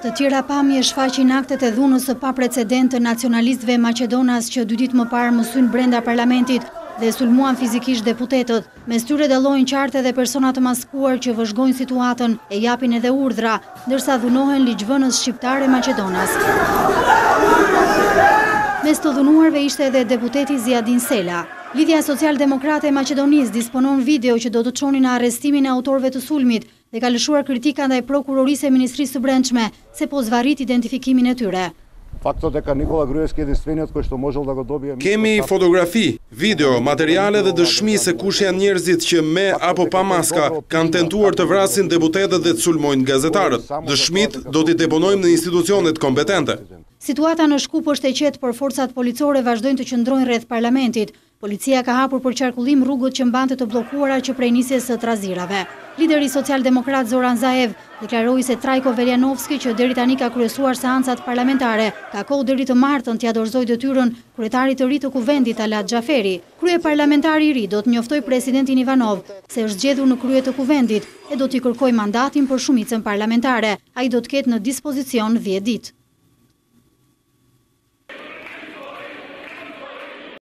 Të tjera pamje shfaqin aktet e dhunës së paprecedent të nacionalistëve Maqedonas që 2 ditë më parë mësyn brenda parlamentit dhe sulmuan fizikisht deputetët. Mes tyre dallojnë qartë edhe persona të maskuar që vëzhgojnë situatën e japin edhe urdhra, ndërsa dhunohen ligjvënës shqiptare Maqedonas. Mes të dhunuarve ishte edhe deputeti Ziadin Sela. Lidhja Social-Demokrate e Maqedonisë disponon video që do të çonin në arrestimin e autorëve të sulmit dhe ka lëshuar kritika ndaj prokurorisë e Ministrisë së Brendshme se po zvarrit identifikimin e tyre. Kemi fotografi, video, materiale dhe dëshmi se kush janë njerëzit që me apo pa maska kanë tentuar të vrasin deputetët dhe të sulmojnë gazetarët. Dëshmit do t'i deponojmë në institucionet kompetente. Situata në Shkup është e qetë, por forcat policore vazhdojnë të qëndrojnë rreth parlamentit. Policia ka hapur për qarkullim rrugët që mbante të bllokuara që prej nisjes së trazirave. Lideri social-demokrat Zoran Zaev deklaroi se Trajko Veljanovski, që deri tani ka kryesuar seancat parlamentare, ka kohë deri të martën t'ia dorëzojë detyrën kryetarit të ri të kuvendit Talat Xhaferi. Kryeparlamentari i ri do të njoftojë presidentin Ivanov se është zgjedhur në krye të kuvendit e do t'i kërkojë mandatin për shumicën parlamentare. Ai do të ketë në dispozicion 10 ditë.